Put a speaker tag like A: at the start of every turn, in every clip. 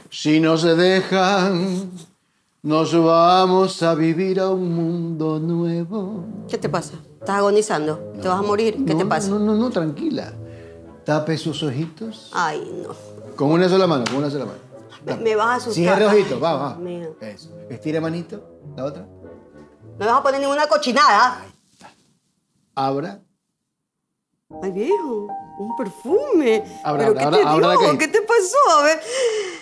A: Si no se dejan, nos vamos a vivir a un mundo nuevo.
B: ¿Qué te pasa? ¿Estás agonizando? ¿Te vas a morir? ¿Qué te pasa?
A: No, tranquila. Tape sus ojitos.
B: Ay, no.
A: Con una sola mano,
B: Me vas a asustar.
A: Cierre ojitos, va.
B: Mío.
A: Eso. Estire manito, la otra.
B: No me vas a poner ninguna cochinada.
A: Abra.
B: Ay, viejo, un perfume.
A: Abra
B: ¿Pero
A: la
B: qué te dio?
A: cajita.
B: ¿Qué te pasó? A ver.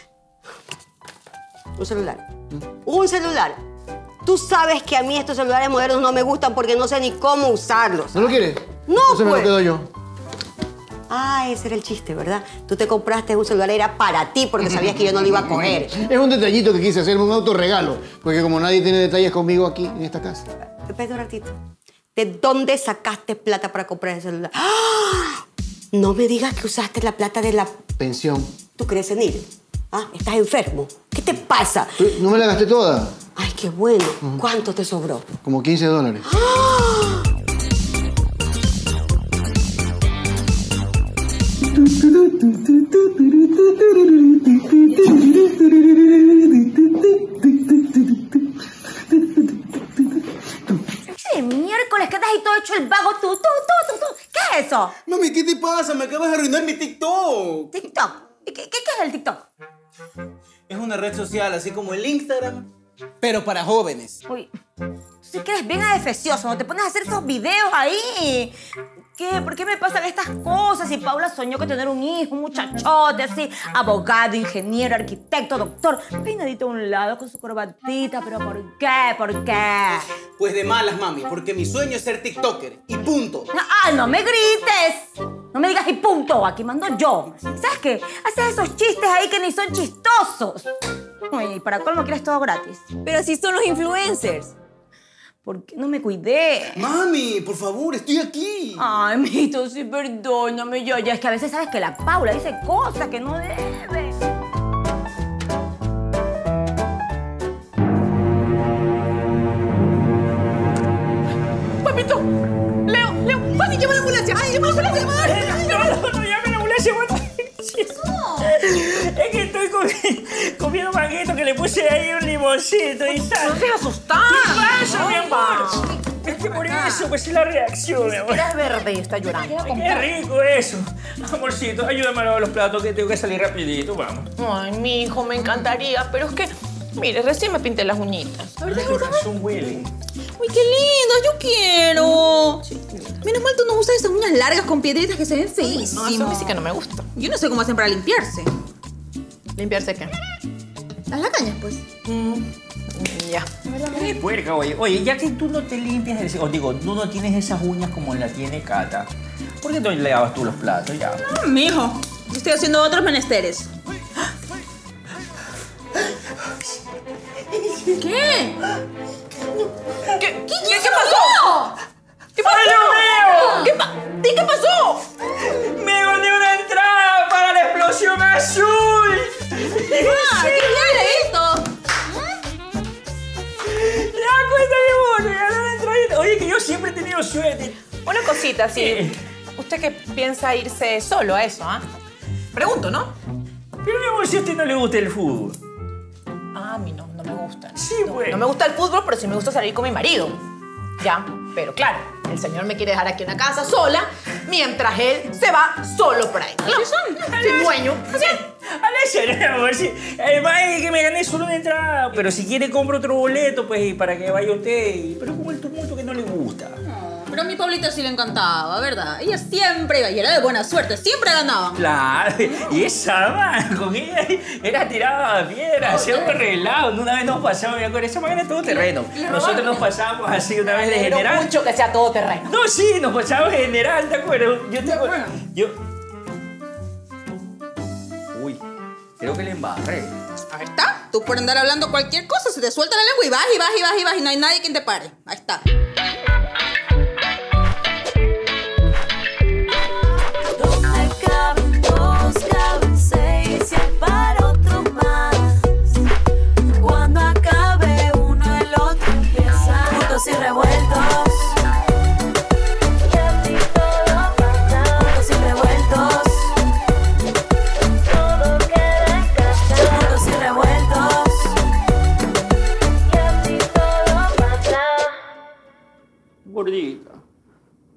B: Un celular. Un celular. Tú sabes que a mí estos celulares modernos no me gustan porque no sé ni cómo usarlos.
A: ¿No lo quieres?
B: No,
A: Entonces me lo
B: pues.
A: quedo yo.
B: Ah, ese era el chiste, ¿verdad? Tú te compraste un celular, era para ti porque sabías que yo no lo iba a coger.
A: Es un detallito que quise hacerme, un autorregalo. Porque como nadie tiene detalles conmigo aquí, en esta casa.
B: Espera un ratito. ¿De dónde sacaste plata para comprar ese celular? ¡Ah! No me digas que usaste la plata de la...
A: Pensión.
B: ¿Tú crees senil? ¿Ah? ¿Estás enfermo? ¿Qué te pasa?
A: No me la gasté toda.
B: Ay, qué bueno. ¿Cuánto te sobró?
A: Como $15.
B: ¡Ah!
C: ¡Qué miércoles! ¿Qué estás ahí todo hecho el vago? Tú. ¿Qué es eso?
D: Mami, ¿qué te pasa? Me acabas de arruinar mi TikTok.
C: ¿TikTok? ¿Qué es el TikTok?
D: Es una red social, así como el Instagram, pero para jóvenes.
C: Uy, tú sí que eres bien adefesioso, ¿no? Te pones a hacer esos videos ahí. ¿Qué? ¿Por qué me pasan estas cosas? Si Paula soñó con tener un hijo, un muchachote así, abogado, ingeniero, arquitecto, doctor, peinadito a un lado con su corbatita, pero ¿por qué? ¿Por qué?
D: Pues de malas, mami, porque mi sueño es ser TikToker. Y punto.
C: ¡Ah, no me grites! No me digas y punto, aquí mando yo. ¿Sabes qué? Haces esos chistes ahí que ni son chistosos. Uy, ¿y para colmo quieres todo gratis?
E: Pero si son los influencers.
C: ¿Por qué no me cuidé?
D: Mami, por favor, estoy aquí.
C: Ay, mijito, sí, perdóname. Ya, es que a veces sabes que la Paula dice cosas que no debe.
E: ¡Papito! ¡Leo! ¡Papi, llama a la ambulancia! ¡Ay, llama a la ambulancia!
F: No, llame a la ambulancia, Es que estoy comiendo manguito que le puse ahí un limoncito y tal.
E: ¡No te asustar!
F: ¿Qué pasa, mi amor? Es que por eso, pues es la reacción, mi amor.
E: Era verde y está llorando.
F: Qué rico eso. Amorcito, ayúdame a lavar los platos que tengo que salir rapidito, vamos.
E: Ay, mi hijo, me encantaría, pero es que, mire, recién me pinté las uñitas. A ver, déjame ver.
F: Son huelen.
E: ¡Uy, qué lindas! ¡Yo quiero! Menos mal tú no usas esas uñas largas con piedritas que se ven feísimas.
G: No, eso a mí sí que no me gusta.
E: Yo no sé cómo hacen para limpiarse.
G: ¿Limpiarse qué?
E: Las lagañas, pues.
G: Ya.
F: Qué puerca, oye. Oye, ya que tú no te limpias, o digo, tú no tienes esas uñas como la tiene Cata, ¿por qué no le lavas tú los platos ya?
E: Mijo, yo estoy haciendo otros menesteres. ¿Qué? ¿Qué pasó? ¿Qué pasó?
F: ¡Ay, Dios
E: ¿Qué pasó?
F: ¡Me gané una entrada para la explosión azul!
E: ¿Qué viene esto?
F: ¿Te das cuenta, mi amor? Me gané una entradita. Oye, que yo siempre he tenido suerte.
G: Una cosita, sí. ¿Usted qué piensa irse solo a eso, ah? Pregunto, ¿no?
F: Pero, mi amor, si a usted no le gusta el fútbol.
G: Ah, a mí no me gusta.
F: Sí, pues.
G: No me gusta el fútbol, pero sí me gusta salir con mi marido. Ya, pero claro, el señor me quiere dejar aquí en la casa sola, mientras él se va solo por ahí. ¿No? Sin dueño. Así es.
F: Alexa, mi amor, sí. Además es que me gané solo una entrada. Pero si quiere compro otro boleto, pues, para que vaya usted. Pero como el tumulto que no le gusta.
E: Pero a mi Paulita sí le encantaba, ¿verdad? Ella siempre iba y era de buena suerte, siempre ganaba.
F: Claro, y esa man, con ella era tirada a piedra, hacía un relajo. Una vez nos pasamos, me acuerdo, esa man era todo terreno. Nosotros nos pasamos así una vez de general.
G: mucho que sea todo terreno.
F: No, sí, nos pasamos de general, ¿te acuerdas? Uy, creo que le embarré.
E: Ahí está. Tú por andar hablando cualquier cosa, se te suelta la lengua y vas y vas y vas y vas y no hay nadie quien te pare. Ahí está.
H: Y revueltos. Y así todo pasa. Juntos y revueltos. Todo queda en casa. Juntos y revueltos.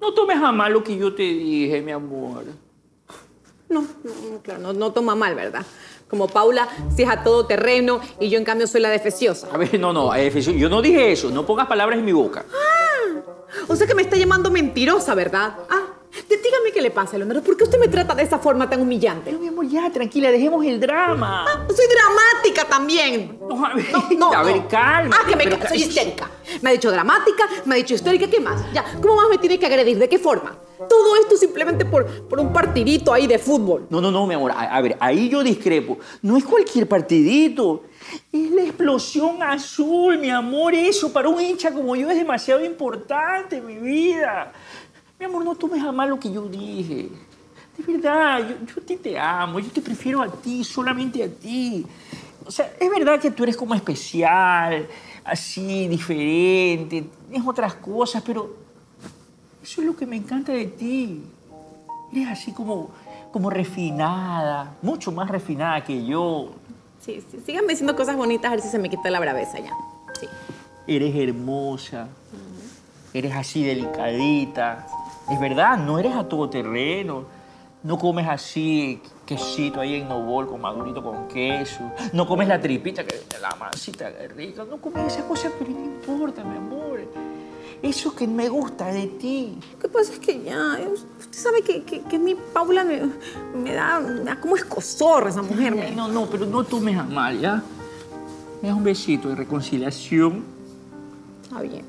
F: No tomes a mal lo que yo te dije, mi amor.
G: No, claro, no toma mal, ¿verdad? Como Paula sí es a todo terreno y yo en cambio soy la defeciosa.
F: A ver, no, yo no dije eso. No pongas palabras en mi boca.
G: O sea que me está llamando mentirosa, ¿verdad? Dígame qué le pasa, Leonardo. ¿Por qué usted me trata de esa forma tan humillante?
F: Pero mi amor, ya, tranquila, dejemos el drama.
G: Soy dramática también.
F: No, a ver, calma.
G: Soy histérica. Me ha dicho dramática, me ha dicho histérica, ¿qué más? Ya, ¿cómo más me tiene que agredir? ¿De qué forma? Todo esto simplemente por un partidito ahí de fútbol.
F: No, mi amor. A ver, ahí yo discrepo. No es cualquier partidito. Es la explosión azul, mi amor. Eso para un hincha como yo es demasiado importante, mi vida. Mi amor, no tomes a mal lo que yo dije. De verdad, yo a ti te amo. Yo te prefiero a ti, solamente a ti. O sea, es verdad que tú eres como especial, así, diferente. Tienes otras cosas, pero eso es lo que me encanta de ti. Eres así como refinada, mucho más refinada que yo.
G: Sí, síganme diciendo cosas bonitas a ver si se me quita la braveza ya. Sí.
F: Eres hermosa, eres así delicadita. Es verdad, no eres a todo terreno. No comes así quesito ahí en Novol con madurito con queso. No comes la tripita, que la masita rica. No comes esas cosas, pero no importa, mi amor. Eso que me gusta de ti.
G: Lo que pasa es que ya, usted sabe que mi Paula me da como escozor esa mujer.
F: No, pero no tomes a mal, ¿ya? Me das un besito de reconciliación.
G: Está bien.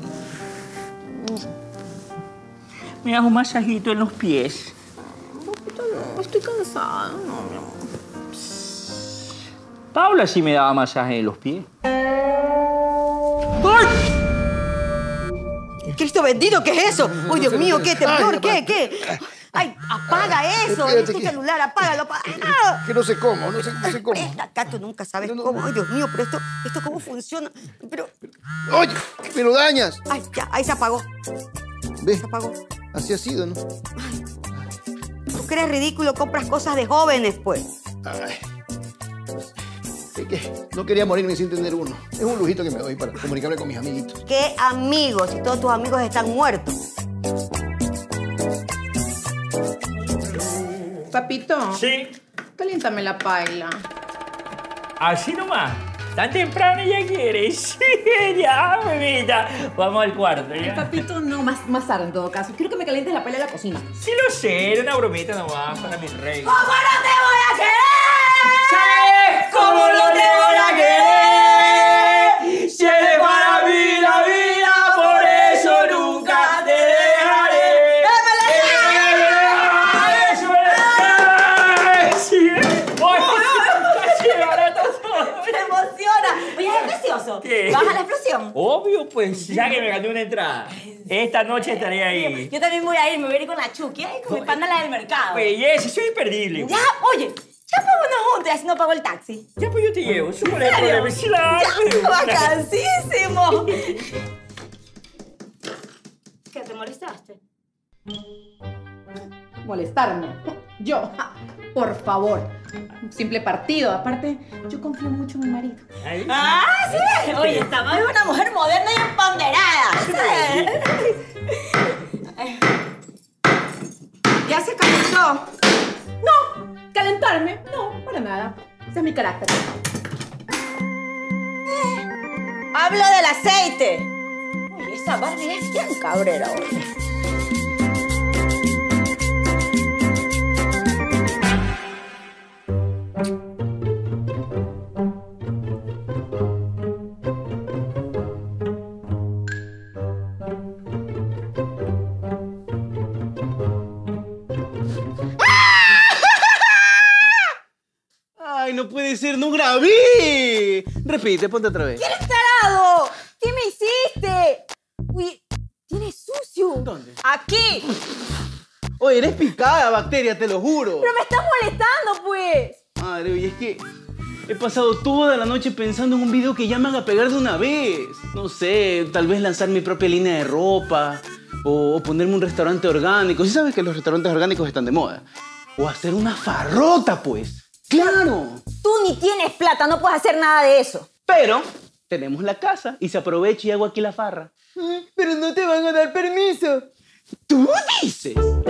F: Me das un masajito en los pies.
G: No, estoy cansada. No, mi amor.
F: Paula sí me daba masaje en los pies.
B: Cristo bendito, ¿qué es eso? Uy, Dios mío, ¿qué temblor? ¿Qué? Ay, apaga eso. Es tu celular, apágalo.
A: Que no sé cómo, no sé cómo.
B: Acá tú nunca sabes cómo. Ay, Dios mío, pero esto cómo funciona. Pero...
A: Oye, me lo dañas.
B: Ay, ya, ahí se apagó.
A: Ve,
B: Se apagó.
A: así ha sido, ¿no?
B: Tú que eres ridículo, compras cosas de jóvenes, pues.
A: Ay. Es que no quería morirme sin tener uno. Es un lujito que me doy para comunicarme con mis amiguitos.
B: ¿Qué amigos? Si todos tus amigos están muertos.
G: Papito.
F: Sí.
G: Caliéntame la paila.
F: Así nomás. Tan temprano ya quieres. Sí, ya, bebita. Vamos al cuarto, ¿ya?
G: Papito, no, más tarde en todo caso. Quiero que me calientes la paila en la cocina.
F: Sí lo sé, era una bromita nomás para mi rey.
C: ¿Cómo no te voy a querer?
F: ¿Sabes cómo no te voy a querer? Si eres para mí la vida, por eso nunca te dejaré.
C: ¡Me emociona! Oye, es precioso.
F: ¿Qué?
C: ¿Vas a la explosión?
F: Obvio, pues, ya que me gané una entrada. Esta noche estaré ahí.
C: Yo también voy a ir, me voy a ir con la Chucky, ahí con mi pana la del mercado.
F: Belleza, soy imperdible.
C: Ya, oye, ya vámonos juntos y así no pago el taxi.
F: Ya, pues yo te llevo. Súper el
C: serio?
F: problema. Sí, la hago, de una.
C: ¡Vacancísimo! ¿Qué, te molestaste?
G: Molestarme. Yo, por favor. Un simple partido. Aparte, yo confío mucho en mi marido.
F: Ahí.
C: ¡Ah, sí! Oye, esta madre es una mujer moderna y empoderada. ¿Sí?
G: ¿Ya se calentó? No, calentarme. No, para nada. Ese es mi carácter.
C: Hablo del aceite. Oye, esa Barbie es bien cabrera hoy.
D: Ay, no puede ser, no grabé. Repite, ponte otra vez.
C: ¡Eres tarado! ¿Qué me hiciste? Uy, tienes sucio.
D: ¿Dónde?
C: Aquí.
D: Oye, eres picada, bacteria, te lo juro.
C: Pero me estás molestando, pues.
D: Madre, oye, es que he pasado toda la noche pensando en un video que ya me haga pegar de una vez. No sé, tal vez lanzar mi propia línea de ropa o ponerme un restaurante orgánico. Sí sabes que los restaurantes orgánicos están de moda. O hacer una farrota, pues. ¡Claro!
C: Tú ni tienes plata, no puedes hacer nada de eso.
D: Pero tenemos la casa y se aprovecha y hago aquí la farra.
A: Pero no te van a dar permiso.
D: ¿Tú dices?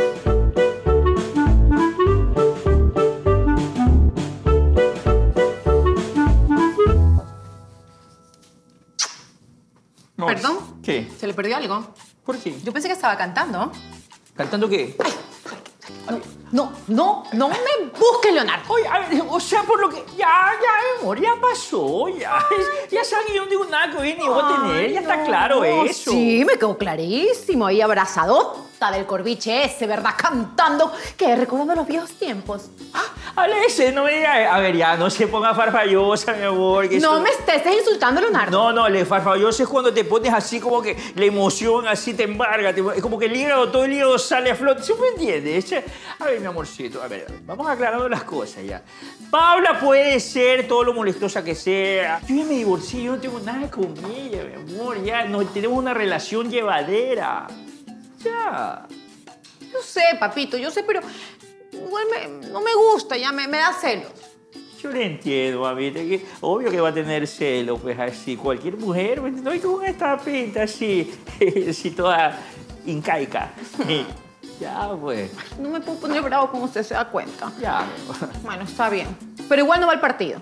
F: No,
G: ¿Perdón?
F: ¿Qué?
G: ¿Se le perdió algo?
F: ¿Por qué?
G: Yo pensé que estaba cantando.
F: ¿Cantando qué?
G: No me busques, Leonardo.
F: Oye, a ver, o sea, por lo que... Ya, amor, ya pasó, ya. Ya saben que yo no digo nada que hoy ni voy a tener, ya está claro eso.
G: Sí, me quedó clarísimo. Ahí abrazadota del corviche ese, ¿verdad? Cantando, que recordando los viejos tiempos.
F: Habla ese, no me diga... A ver, ya, no se ponga farfallosa, mi amor. Que
G: No
F: eso-
G: me estés insultando, Leonardo.
F: No, le farfallosa es cuando te pones así como que la emoción así te embarga, es como que el hígado, todo el hígado sale a flote. ¿Sí me entiendes? A ver, mi amorcito, a ver, vamos aclarando las cosas ya. Paula puede ser todo lo molestosa que sea. Yo ya me divorcié, yo no tengo nada con ella, mi amor, ya. No, tenemos una relación llevadera. Ya.
G: Yo sé, papito, yo sé, pero igual no me gusta, ya me da celos.
F: Yo le entiendo, mamita, que obvio que va a tener celo, pues así. Cualquier mujer, pues, no hay con esta pinta así, así toda incaica. Ya, pues.
G: No me puedo poner bravo como usted se da cuenta.
F: Ya.
G: Bueno, está bien. Pero igual no va al partido.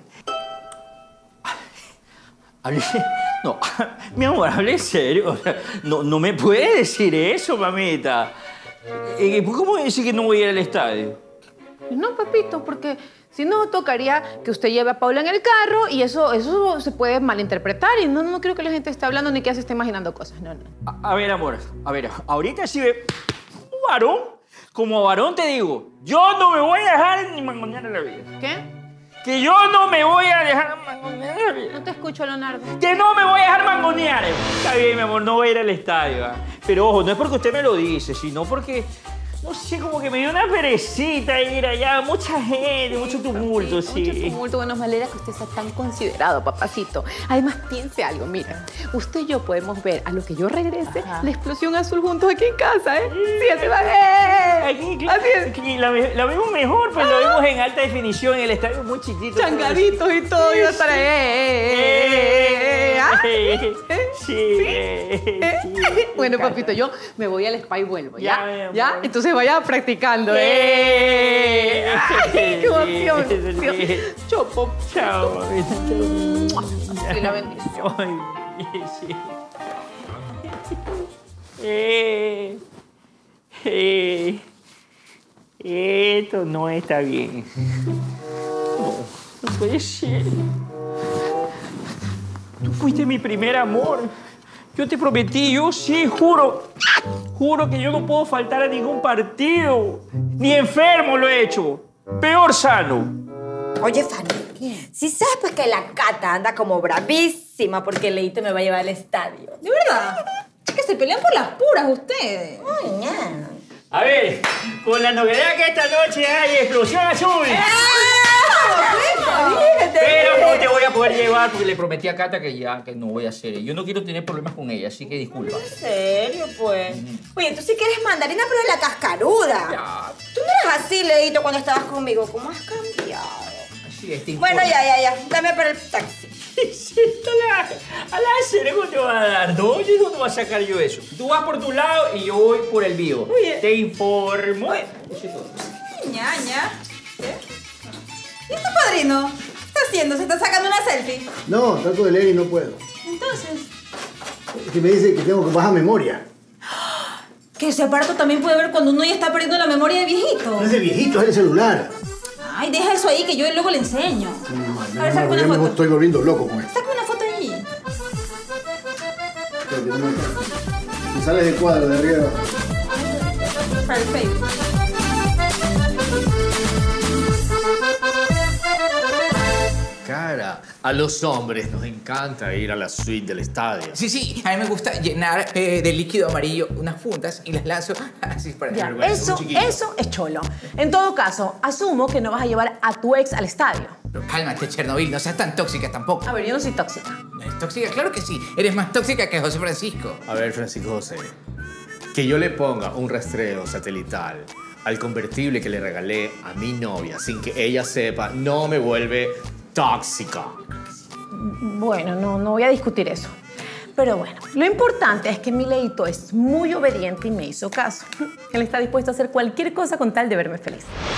F: No, mi amor, hable en serio. No me puede decir eso, mamita. ¿Cómo decir que no voy a ir al estadio?
G: No, papito, porque si no, tocaría que usted lleve a Paula en el carro y eso se puede malinterpretar y no creo que la gente esté hablando ni que se esté imaginando cosas. No.
F: A ver, amor, a ver, ahorita sí ve un varón, como varón te digo, yo no me voy a dejar ni mangonear en la vida.
G: ¿Qué?
F: Que yo no me voy a dejar mangonear en la vida.
G: No te escucho, Leonardo.
F: Que no me voy a dejar mangonear. Está bien, mi amor, no voy a ir al estadio. Pero ojo, no es porque usted me lo dice, sino porque... No sé, como que me dio una perecita ir allá. Mucha gente, mucho tumulto, sí.
G: Mucho tumulto. Bueno, me alegra que usted sea tan considerado, papacito. Además, piense algo. Mira, usted y yo podemos ver a lo que yo regrese la explosión azul juntos aquí en casa, ¿eh? Sí, así va.
F: Aquí,
G: Así es.
F: aquí la vemos mejor, pues lo vemos en alta definición, en el estadio muy chiquito.
G: Changaditos y todo. Iba a estar
F: Sí.
G: Bueno, papito, yo me voy al spa y vuelvo,
F: Ya,
G: ¿ya?
F: mi amor.
G: ¿Ya? Entonces vaya practicando, ¡Ay, qué emoción!
F: Sí.
G: Chopo.
F: Chao, mamita.
G: Así la bendición.
F: Ay, sí. Esto no está bien. No puede ser. Tú fuiste mi primer amor. Yo te prometí, yo sí, juro que yo no puedo faltar a ningún partido. Ni enfermo lo he hecho. Peor sano.
C: Oye, Fanny, si sabes pues que la Cata anda como bravísima porque Leito me va a llevar al estadio.
E: ¿De verdad? Es que se pelean por las puras ustedes.
C: Ay, ya.
F: A ver, con la novedad que esta noche hay explosión azul. Pero no te voy a poder llevar porque le prometí a Cata que no voy a hacer. Yo no quiero tener problemas con ella, así que disculpa.
C: ¿En serio, pues? Oye, tú sí que eres mandarina, pero de la cascaruda.
F: Ya.
C: Tú no eras así, Leito, cuando estabas conmigo. ¿Cómo has cambiado?
F: Así es, te
C: Bueno,
F: informo.
C: ya. Dame para el taxi.
F: Sí, a la cerebro te va a dar, ¿no? ¿De dónde va a sacar yo eso? Tú vas por tu lado y yo voy por el mío.
C: Oye.
F: Te informo.
E: Ñaña. ¿Qué? ¿Y este padrino? ¿Qué está haciendo? ¿Se está sacando una selfie?
A: No, trato de leer y no puedo.
E: Entonces,
A: Es que me dice que tengo baja memoria.
E: que ese aparato también puede ver cuando uno ya está perdiendo la memoria de viejito.
A: No es de viejito, es el celular.
E: Ay, deja eso ahí que yo luego le enseño. A ver, sácame
A: Ya
E: una
A: me
E: foto.
A: estoy volviendo loco con esto.
E: Sácame una foto allí.
A: Espérate, no me- Me sale de cuadro de arriba.
E: Para el Facebook.
I: Cara, a los hombres nos encanta ir a la suite del estadio.
J: Sí, a mí me gusta llenar de líquido amarillo unas fundas y las lanzo así para
G: Ya,
J: vergüenza,
G: eso
J: un chiquillo.
G: es cholo. En todo caso, asumo que no vas a llevar a tu ex al estadio.
J: Pero cálmate, Chernobyl, no seas tan tóxica tampoco.
G: A ver, yo no soy tóxica.
J: ¿No eres tóxica? Claro que sí. Eres más tóxica que José Francisco.
I: A ver, Francisco José, que yo le ponga un rastreo satelital al convertible que le regalé a mi novia sin que ella sepa, no me vuelve tóxica.
G: Bueno, no voy a discutir eso. Pero bueno, lo importante es que mi Leito es muy obediente y me hizo caso. Él está dispuesto a hacer cualquier cosa con tal de verme feliz.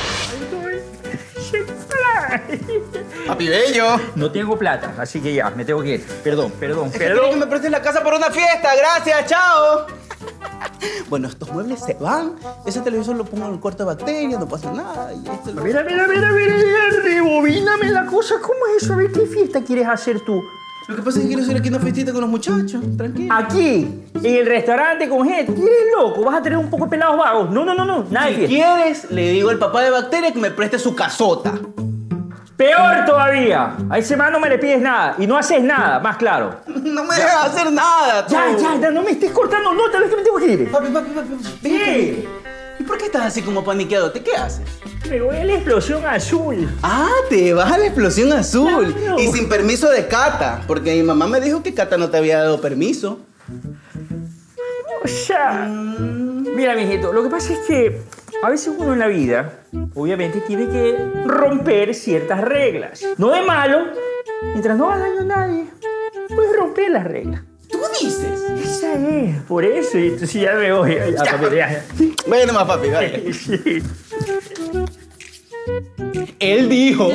J: Papi bello.
F: No tengo plata, así que ya, me tengo que ir. Perdón.
D: Quiero que me prestes la casa para una fiesta. Gracias, chao. Bueno, estos muebles se van. Ese televisor lo pongo en el cuarto de bacterias, no pasa nada. Y este lo...
F: Mira, rebobíname la cosa. ¿Cómo es eso? A ver, ¿qué fiesta quieres hacer tú?
D: Lo que pasa es que quiero hacer aquí una fiestita con los muchachos. Tranquilo.
F: Aquí, en el restaurante con gente. ¿Qué eres loco? ¿Vas a tener un poco de pelados vagos? No. Nada de
D: Si
F: fiesta.
D: quieres, le digo al papá de bacterias que me preste su casota.
F: Peor todavía. A ese man no me le pides nada y no haces nada, más claro.
D: No me dejas hacer nada, tú.
F: Ya, no me estés cortando notas, es que me tengo que ir.
D: Papi.
F: ¿Qué?
D: ¿Y por qué estás así como paniqueado? ¿Qué haces?
F: Me voy a la explosión azul.
D: Ah, te vas a la explosión azul.
F: Claro.
D: Y sin permiso de Cata. Porque mi mamá me dijo que Cata no te había dado permiso.
F: O sea, mira, mijito, lo que pasa es que a veces uno en la vida, obviamente, tiene que romper ciertas reglas. No es malo, mientras no haga daño a nadie, puedes romper las reglas.
D: ¿Tú dices?
F: Esa es, por eso, y entonces ya me voy. Ya.
D: Vaya nomás, papi, vaya.
F: Sí.
D: Él dijo...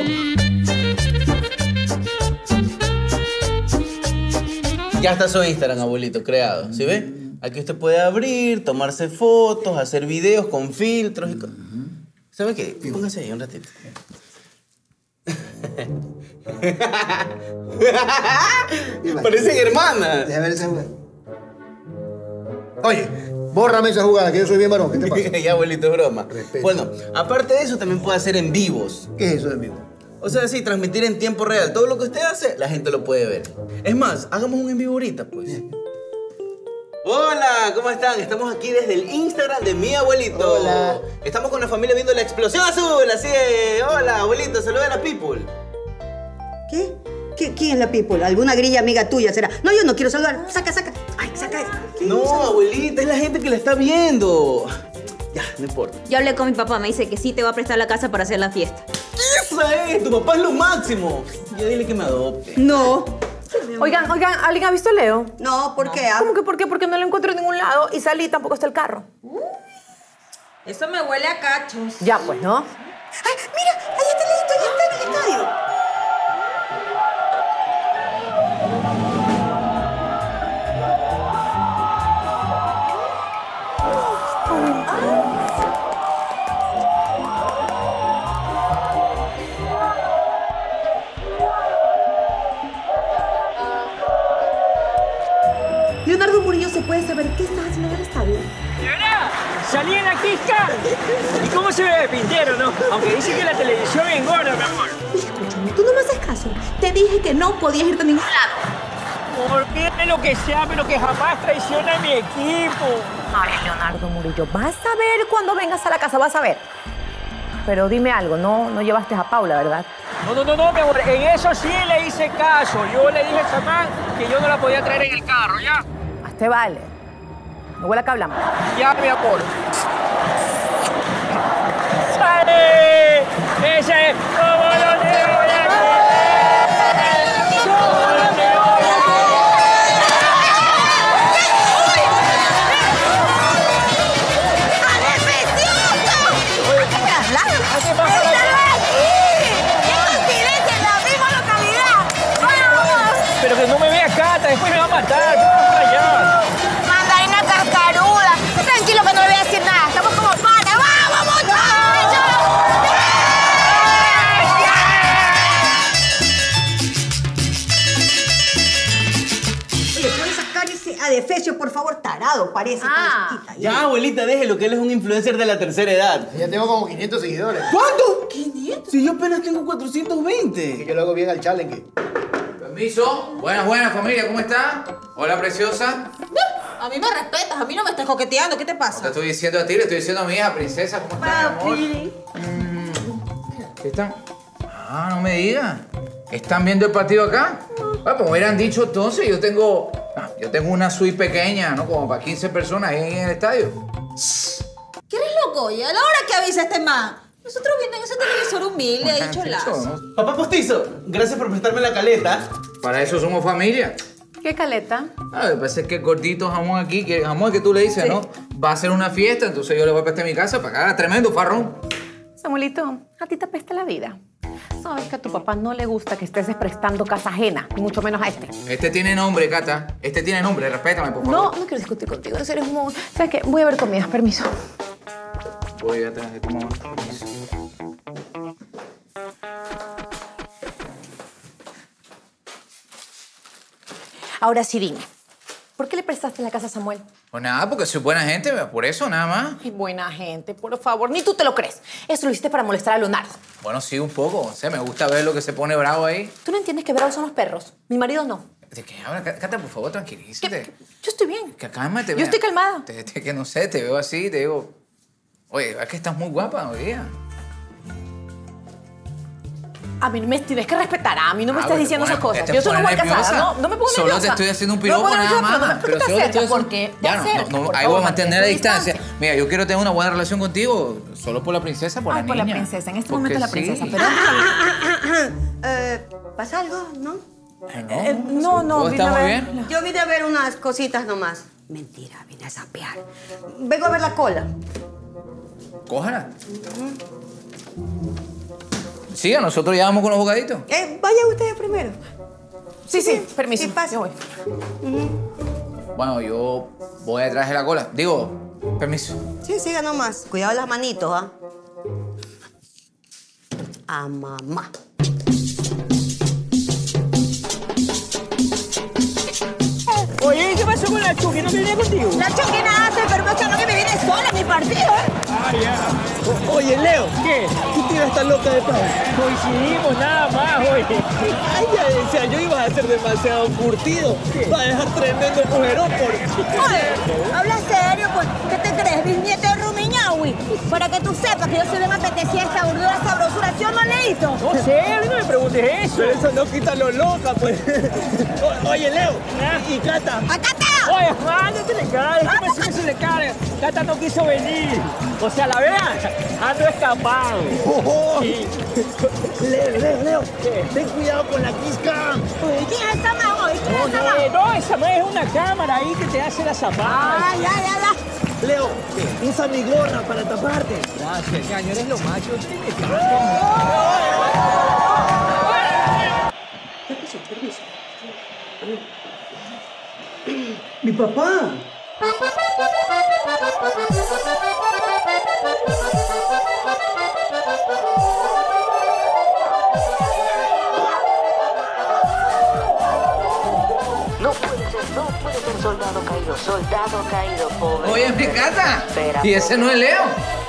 D: Ya está su Instagram, abuelito, creado. ¿Sí ve? Aquí usted puede abrir, tomarse fotos, hacer videos con filtros y cosas. ¿Sabe qué? Póngase ahí un ratito. Parecen hermanas.
A: Déjame ver esa jugada. Oye, bórrame esa jugada, que yo soy bien varón. ¿Qué te pasa?
D: Ya, abuelito, es broma.
A: Respeto.
D: Bueno, aparte de eso, también puede hacer en vivos.
A: ¿Qué es eso de vivo?
D: O sea, sí, transmitir en tiempo real. Todo lo que usted hace, la gente lo puede ver. Es más, hagamos un en vivo ahorita, pues. Hola, ¿cómo están? Estamos aquí desde el Instagram de mi abuelito.
A: Hola.
D: Estamos con la familia viendo la explosión azul, así es. Hola, abuelito, saluda a la people.
B: ¿Qué? ¿Quién es la people? ¿Alguna grilla amiga tuya será? No, yo no quiero saludar. Saca. Ay, saca eso.
D: No, abuelita, es la gente que la está viendo. Ya, no importa.
E: Yo hablé con mi papá, me dice que sí te va a prestar la casa para hacer la fiesta.
D: ¡Esa es! ¡Tu papá es lo máximo! Ya dile que me adopte.
B: No.
G: Oigan, ¿alguien ha visto a Leo?
B: No, ¿por qué?
G: ¿Cómo que por qué? Porque no lo encuentro en ningún lado y salí y tampoco está el carro.
E: Eso me huele a cachos.
G: Ya, pues, ¿no?
B: Ay, mira, ahí está Leito, ahí está en el estadio. Leonardo Murillo, ¿se puede saber qué estás haciendo en el estadio?
F: ¡Salí en la quisca! ¿Y cómo se ve de pintero, no? Aunque dicen que la televisión engorda, mi amor.
B: Escúchame, tú no me haces caso. Te dije que no podías irte a ningún lado.
F: Porque lo que sea, pero que jamás traiciona a mi equipo.
G: Ay, Leonardo Murillo, vas a ver cuando vengas a la casa, vas a ver. Pero dime algo, no llevaste a Paula, ¿verdad?
F: No, mi amor, en eso sí le hice caso. Yo le dije a chamán que yo no la podía traer en el carro, ¿ya?
G: Más te vale. No huele a que hablamos.
F: Ya, mi amor. ¡Sale! ¡Ese es como lo tengo ya! Pero que no me vea Cata, después me va a matar. Vamos para allá.
C: Mandarina cascaruda. Tranquilo que no le voy a decir nada. Estamos como panas. ¡Vamos, muchachos!
B: Oye, ¿puedes sacar ese adefesio, por favor? Tarado, parece. Chiquita.
D: Ya, abuelita, déjelo, que él es un influencer de la tercera edad.
A: Ya tengo como 500 seguidores.
D: ¿Cuánto? 500. Si yo apenas tengo 420.
A: Y yo lo hago bien al challenge.
J: Permiso. Buenas, familia, ¿cómo está? Hola, preciosa.
E: A mí me respetas, a mí no me estás coqueteando, ¿qué te
J: No
E: pasa?
J: te estoy diciendo a ti, le estoy diciendo a mi hija, princesa, ¿cómo estás, mi amor? ¿Qué están? Ah, no me digan. ¿Están viendo el partido acá? Bueno, pues me hubieran dicho entonces, yo tengo una suite pequeña, ¿no? Como para 15 personas ahí en el estadio.
E: ¿Qué eres loco? ¿Y a la hora que avisa este man? Nosotros viendo en ese televisor humilde, ahí cholazo.
D: Papá Postizo, gracias por prestarme la caleta.
J: Para eso somos familia.
G: ¿Qué caleta?
J: Ah, lo que pasa es que el gordito jamón aquí, que el jamón que tú le dices, ¿no? Va a hacer una fiesta, entonces yo le voy a prestar mi casa para que haga tremendo farrón.
G: Samuelito, a ti te apesta la vida. Sabes que a tu papá no le gusta que estés prestando casa ajena, ni mucho menos a este.
J: Este tiene nombre, Cata. Este tiene nombre, respétame, por favor.
G: No quiero discutir contigo, en serio, es muy... ¿Sabes qué? Voy a ver comidas, permiso.
J: Voy atrás de tu mamá. Permiso.
G: Ahora sí, dime. ¿Por qué le prestaste la casa a Samuel?
J: Pues nada, porque soy buena gente, por eso, nada más.
G: Ay, buena gente, por favor, ni tú te lo crees. Eso lo hiciste para molestar a Leonardo.
J: Bueno, sí, un poco. O sea, me gusta ver lo que se pone bravo ahí.
G: ¿Tú no entiendes que bravos son los perros? Mi marido no.
J: ¿De qué habla? Cata, por favor, tranquilízate.
G: Yo estoy bien.
J: Que cálmate.
G: Yo estoy calmada.
J: Que no sé, te veo así, te digo... Oye, es que estás muy guapa hoy día.
G: A mí me tienes que respetar. A mí no me estés
J: bueno,
G: diciendo esas cosas.
J: te
G: Yo soy una
J: pones
G: mujer casada.
J: nerviosa.
G: No me pongo
J: Solo
G: nerviosa.
J: te estoy haciendo un
G: No me
J: piropo
G: pongo
J: nada
G: nerviosa,
J: más.
G: pero no te acercas, porque
J: Ya,
G: te acercas, por
J: ahí
G: favor,
J: voy a mantener la
G: mantente
J: distancia.
G: distancia.
J: Mira, yo quiero tener una buena relación contigo solo por la princesa, por
G: Ay,
J: la
G: por
J: niña.
G: la princesa. En este
J: Porque
G: momento la
J: sí.
G: princesa. Pero...
B: ¿Pasa algo, no?
G: no,
J: ¿Todo está muy bien?
B: Yo vine a ver unas cositas nomás. Mentira, vine a sapear. Vengo a ver la cola.
J: Cójala. Siga, nosotros ya vamos con los bocaditos.
B: Vayan ustedes primero.
G: Sí, permiso.
B: Sí, pasa.
G: Yo voy.
J: Bueno, yo voy detrás de la cola. Digo, permiso.
B: Sí, siga nomás. Cuidado las manitos, ¿ah? A mamá.
F: Oye, ¿qué pasó con la Chucky? ¿No venía contigo?
C: La Chucky nada hace, pero es que no que me viene sola en mi partido.
F: Ah, ya. Oye, Leo, ¿qué? ¿Tú tienes esta loca de pavo? Coincidimos nada más, oye. Ay, ya decía, yo iba a ser demasiado curtido. Va a dejar tremendo mujerón por...
C: Oye, habla serio, pues. ¿Qué te crees? Bisnieto de Rumiñahui. Para que tú sepas que yo soy de me apetecía esta gordura sabrosura. ¿Sí o no, Leito?
F: No sé, a mí no me preguntes eso. Pero eso no quita lo loca, pues. Oye, Leo, ¿y Cata?
C: ¡A Cata!
F: Oye, mándate le cae, ¿qué pasó que se le cae? Cata no quiso venir. O sea, la vean, ando escapado. Sí. Leo, ¿qué? Ten cuidado con la Kiss Cam.
C: ¿Quién es esa man hoy? ¿Quién es esa man?
F: No, esa man es una cámara ahí que te hace la zapada.
C: Ay, ya.
F: Leo, usa mi gorra para taparte. Gracias, ñaño, eres lo macho. Permiso. ¡Mi papá!
H: No puede ser soldado caído, pobre.
J: Oye, mi Cata. ¿Y ese no es Leo?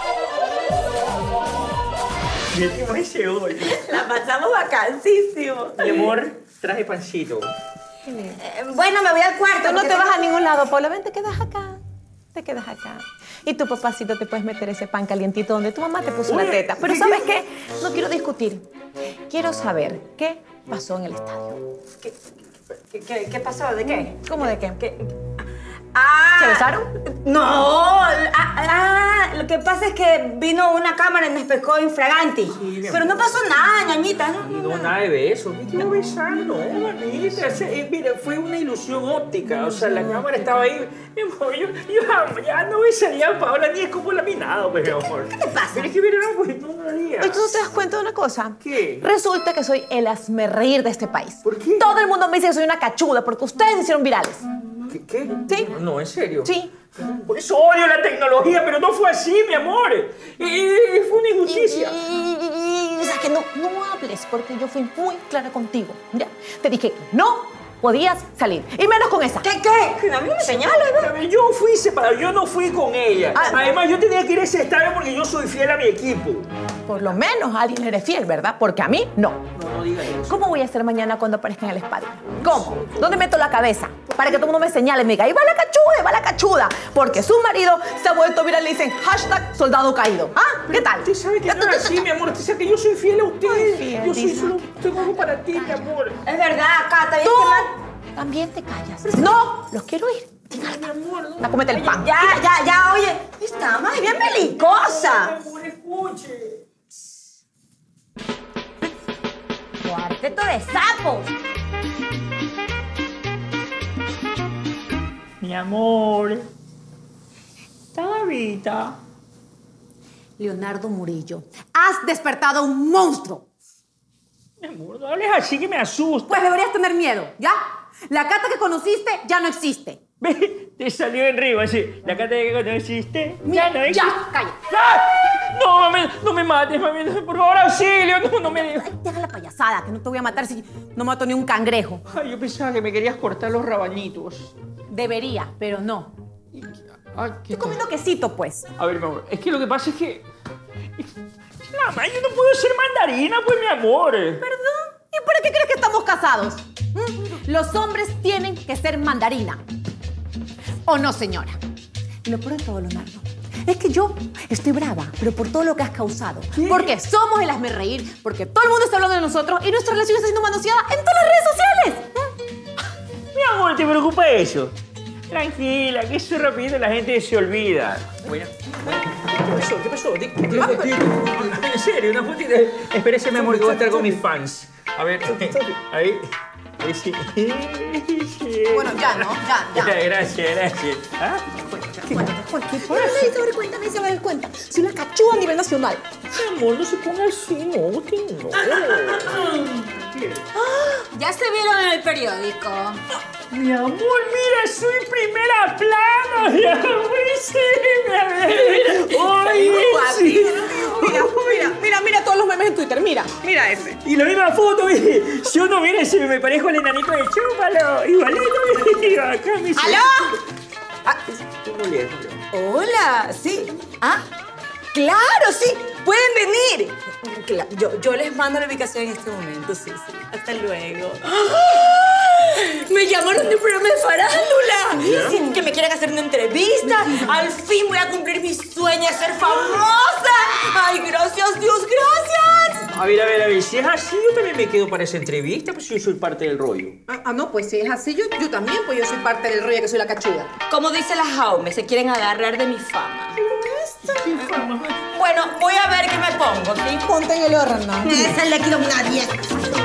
F: Metimos ese hoy.
C: La pasamos vacancísimo.
F: Mi amor, traje pancito.
C: Bueno, me voy al cuarto.
G: Tú no te vas a ningún lado, Paula. Ven, te quedas acá. Te quedas acá. Y tu papacito te puedes meter ese pan calientito donde tu mamá te puso la teta. Pero ¿sabes qué? No quiero discutir. Quiero saber qué pasó en el estadio.
C: ¿Qué pasó? ¿De qué?
G: ¿Cómo de qué?
C: ¿Se
G: besaron?
C: No, lo que pasa es que vino una cámara y nos pescó infraganti. Pero no pasó nada, ñañita.
F: No, nada de besos. ¿Qué quiero besar? No, mamita. Mira, fue una ilusión óptica. O sea, la cámara estaba ahí. Mi amor, yo ya no besaría a Paola ni es como laminado, mi amor.
C: ¿Qué te pasa?
F: Pero es que mira, no, pues no lo haría.
G: ¿Y tú no te das cuenta de una cosa?
F: ¿Qué?
G: Resulta que soy el hazmerreír de este país.
F: ¿Por qué?
G: Todo el mundo me dice que soy una cachuda porque ustedes me hicieron virales.
F: ¿Qué?
G: ¿Sí?
F: No, ¿en serio?
G: Sí.
F: Por eso odio la tecnología, pero no fue así, mi amor. Fue una injusticia.
G: O sea, que no hables, porque yo fui muy clara contigo. ¿Ya? Te dije que no podías salir. Y menos con esa.
C: ¿Qué? A mí me señalas, ¿no?
F: Yo fui separado, yo no fui con ella. Además, yo tenía que ir a ese estadio porque yo soy fiel a mi equipo.
G: Por lo menos a alguien le eres fiel, ¿verdad? Porque a mí no.
F: No digas eso.
G: ¿Cómo voy a hacer mañana cuando aparezca en el estadio? ¿Cómo? ¿Dónde meto la cabeza? Para que todo el mundo me señale y me diga, ¡ahí va la cachuda, ahí va la cachuda! Porque su marido se ha vuelto viral y le dicen #soldado caído. ¿Ah? ¿Qué tal?
F: Usted sabe que no es así, mi amor. Usted sabe que yo soy fiel a usted.
G: fiel,
F: Yo soy
G: dice.
F: solo algo para ti, mi amor.
C: Es verdad, Cata.
G: ¡Tú! También te callas. ¡No! ¡Los quiero ir!
F: Mi amor, no.
G: Va a comete el pan.
C: Ya, oye. Esta más bien belicosa.
F: Mi amor, escuche.
C: Cuarteto de sapos.
F: amor. Tabita.
G: Leonardo Murillo, has despertado un monstruo.
F: Mi amor, no hables así que me asusta.
G: Pues deberías tener miedo, ¿ya? La Cata que conociste ya no existe.
F: Ve, te salió en río así. La Cata que conociste ya no existe.
G: Ya, calla.
F: ¡Ah! No, mami, no me mates, mami. Por favor, auxilio. No me dejes.
G: Ay, deja la payasada, que no te voy a matar si no mato ni un cangrejo.
F: Ay, yo pensaba que me querías cortar los rabanitos.
G: Debería, pero no.
F: Ay, ¿qué
G: Estoy comiendo quesito, pues.
F: A ver, mi amor, es que lo que pasa es que... Mamá, yo no puedo ser mandarina, pues, mi amor.
G: ¿Perdón? ¿Y para qué crees que estamos casados? Los hombres tienen que ser mandarina. ¿O no, señora? Y lo peor de todo, Leonardo, es que yo estoy brava, pero por todo lo que has causado. ¿Qué? Porque somos el hazmerreír, porque todo el mundo está hablando de nosotros y nuestra relación está siendo manoseada en todas las redes sociales.
F: Mi amor, ¿te preocupa eso? Tranquila, que eso rápido la gente se olvida. Bueno, ¿qué pasó? En serio, una fotita. Espérese, mi amor, que voy a estar con mis fans. A ver, ahí sí.
G: Bueno, ya, ¿no? Ya.
F: Gracias. ¿Ah?
G: Nadie se va a dar cuenta. Soy una cachuda a nivel nacional.
F: Mi amor, no se ponga así, no.
C: Ya se vieron en el periódico.
F: Mi amor, mira, soy primera plana. Mi amor, sí,
G: Mira todos los memes en Twitter. Mira ese.
F: Y la misma foto, ¿viste? Si uno mira, se me parezco al enanito de Chúpalo. Igualito, ¿viste? Acá me...
C: ¿Aló? Hola, sí. Ah, claro, sí. Pueden venir. Yo les mando la ubicación en este momento, sí. Hasta luego. Me llamaron de un programa de farándula. Sí, que me quieren hacer una entrevista. Al fin voy a cumplir mi sueño de ser famosa. Ay, gracias, Dios, gracias.
F: A ver, si es así, yo también me quedo para esa entrevista, pues yo soy parte del rollo.
G: No, pues si es así, yo también, pues yo soy parte del rollo, que soy la cachuda.
C: Como dice la Jaume, se quieren agarrar de mi fama.
F: ¿Qué fama?
C: Bueno, voy a ver qué me pongo, ¿sí?
G: Ponte en el horno.
C: Es el líquido una dieta.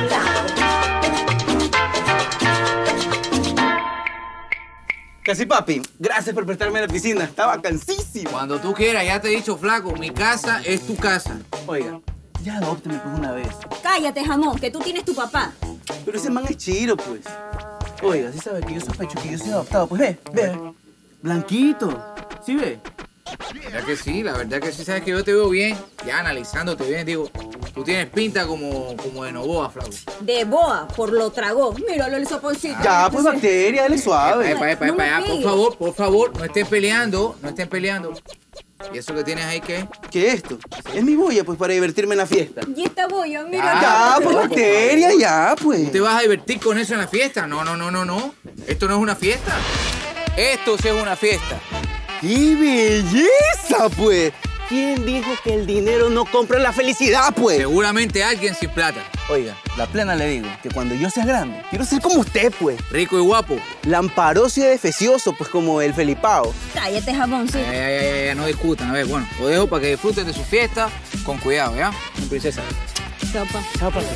D: Casi papi, gracias por prestarme la piscina, está vacancísima.
J: Cuando tú quieras, ya te he dicho, flaco, mi casa es tu casa.
D: Oiga, ya adópteme pues una vez.
C: Cállate, jamón, que tú tienes tu papá.
D: Pero ese man es chiro, pues. Oiga, ¿sí sabe que yo sospecho que yo soy adoptado? Pues ve. Blanquito, ¿sí ve?
J: La verdad que sí, sabes que yo te veo bien. Ya analizándote bien, digo, tú tienes pinta como de Novoa, flaco.
C: De boa, por lo tragó. Míralo el soponcito.
D: Ya, pues bacteria, dale suave.
J: Por favor, no estén peleando. ¿Y eso que tienes ahí qué?
D: ¿Qué es esto? Es mi boya, pues, para divertirme en la fiesta.
C: Y esta boya, mira.
D: Ya, pues bacteria, ya, pues.
J: ¿Tú te vas a divertir con eso en la fiesta? No. Esto no es una fiesta. Esto sí es una fiesta.
D: ¡Qué belleza, pues! ¿Quién dijo que el dinero no compra la felicidad, pues?
J: Seguramente alguien sin plata.
D: Oiga, la plena le digo que cuando yo sea grande, quiero ser como usted, pues.
J: Rico y guapo.
D: Lamparoso y defecioso, pues como el Felipao.
C: Cállate, jaboncito.
J: Ya, no discutan. A ver, bueno, lo dejo para que disfruten de su fiesta con cuidado, ¿ya?
D: Princesa.
C: Chao, pa.
D: Chao, papá.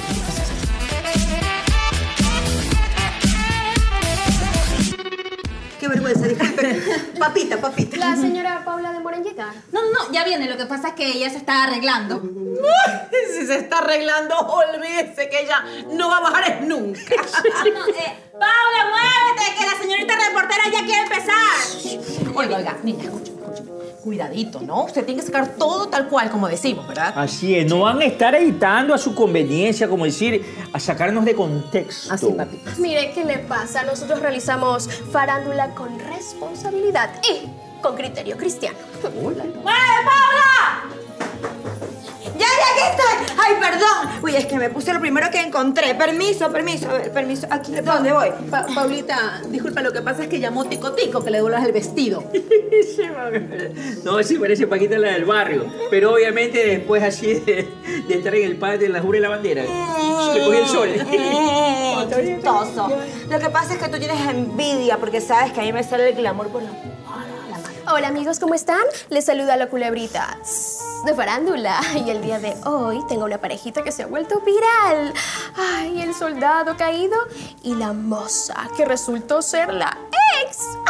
B: Qué vergüenza, disculpe. Papita.
K: La señora Paula demora en llegar.
E: No, ya viene. Lo que pasa es que ella se está arreglando.
G: Si se está arreglando, olvídese que ella no va a bajar nunca.
E: Paula, muévete, que la señorita reportera ya quiere empezar.
G: Oiga, niña, escúchame. Cuidadito, ¿no? Usted tiene que sacar todo tal cual, como decimos, ¿verdad?
F: Así es, no van a estar editando a su conveniencia, como decir, a sacarnos de contexto.
G: Así, papi.
K: Mire, ¿qué le pasa? Nosotros realizamos farándula con responsabilidad y con criterio cristiano.
C: ¡Mueve, Paula! ¡Ya, aquí estoy! ¡Ay, perdón! Uy, es que me puse lo primero que encontré. Permiso. A ver, permiso. Aquí, ¿dónde voy?
G: Paulita, disculpa, lo que pasa es que llamó Tico, que le devuelvas el vestido.
F: No, sí parece Paquita la del barrio. Pero obviamente después así de estar en el patio, en la jura de la bandera, le cogí el sol.
C: Chistoso. Lo que pasa es que tú tienes envidia porque sabes que a mí me sale el glamour por la mano.
K: Hola amigos, ¿cómo están? Les saluda la culebrita de farándula. Y el día de hoy tengo una parejita que se ha vuelto viral. Ay, el soldado caído y la moza que resultó ser la ex.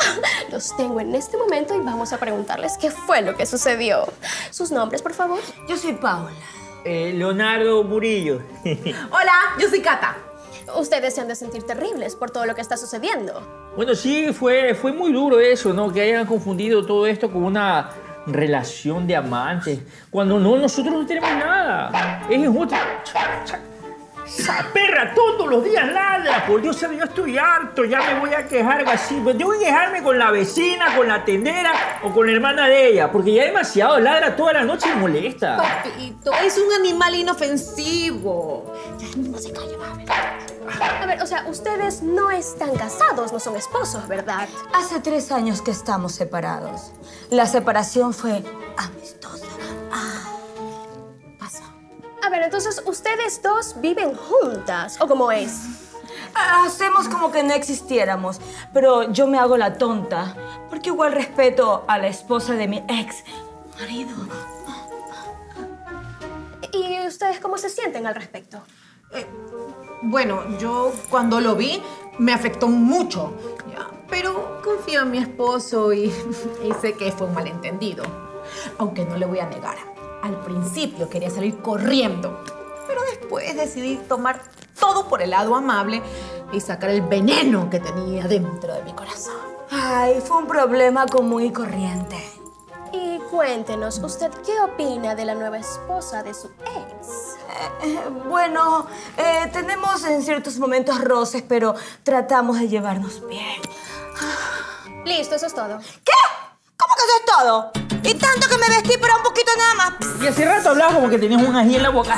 K: Los tengo en este momento y vamos a preguntarles qué fue lo que sucedió. ¿Sus nombres, por favor?
C: Yo soy Paula.
F: Leonardo Murillo.
G: Hola, yo soy Cata.
K: Ustedes se han de sentir terribles por todo lo que está sucediendo.
F: Bueno, sí, fue muy duro eso, ¿no? Que hayan confundido todo esto con una relación de amantes. Cuando no, nosotros no tenemos nada. Es otra. Esa perra todos los días ladra. Por Dios, yo estoy harto. Ya me voy a quejar así. Pues tengo que quejarme con la vecina, con la tendera o con la hermana de ella. Porque ya demasiado ladra toda la noche y molesta.
E: Papito, es un animal inofensivo.
K: Ya no se calla, a ver, o sea, ustedes no están casados, no son esposos, ¿verdad?
C: Hace 3 años que estamos separados. La separación fue amistosa.
K: Pasa. A ver, entonces, ¿ustedes dos viven juntas o cómo es?
C: Hacemos como que no existiéramos, pero yo me hago la tonta porque igual respeto a la esposa de mi ex marido.
K: ¿Y ustedes cómo se sienten al respecto?
E: Bueno, yo cuando lo vi me afectó mucho, ya, pero confío en mi esposo y sé que fue un malentendido. Aunque no le voy a negar, al principio quería salir corriendo, pero después decidí tomar todo por el lado amable y sacar el veneno que tenía dentro de mi corazón.
C: Ay, fue un problema común y corriente.
K: Y cuéntenos, ¿usted qué opina de la nueva esposa de su ex?
C: Bueno, tenemos en ciertos momentos roces, pero tratamos de llevarnos bien.
K: Listo, eso es todo.
C: ¿Qué? ¿Cómo que eso es todo? Y tanto que me vestí para un poquito nada más.
F: Y hace rato hablabas como que tenías un ají en la boca.